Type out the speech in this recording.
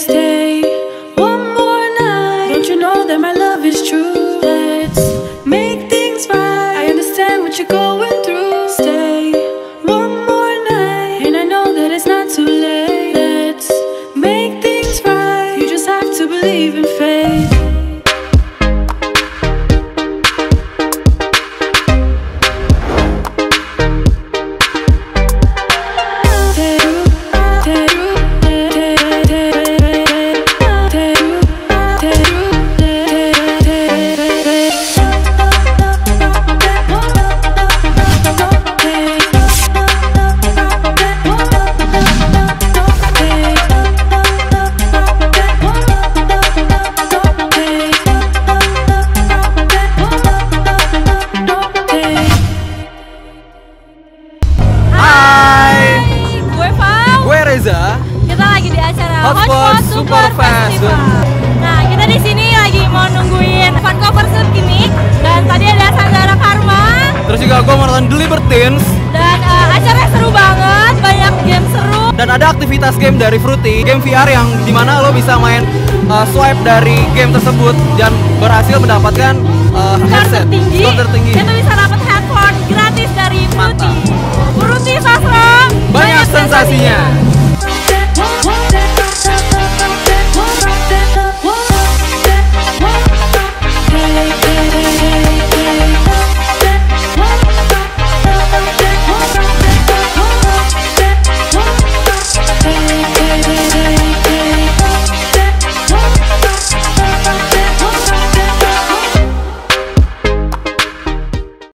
Stay one more night. Don't you know that my love is true? Let's make things right. I understand what you're going through. Stay one more night, and I know that it's not too late. Let's make things right. You just have to believe in faith. Kita lagi di acara Hotspot Super Festival. Nah, kita di sini lagi mau nungguin fan cover gimmick, dan tadi ada Sanggara Karma. Terus juga gue mau nonton The Libertines. Dan acaranya seru banget, banyak game seru. Dan ada aktivitas game dari Fruity, game VR yang dimana lo bisa main swipe dari game tersebut dan berhasil mendapatkan headset skor tertinggi. Dan lo bisa dapat headphone gratis dari Fruity. Fruity Sasro, Banyak sensasinya.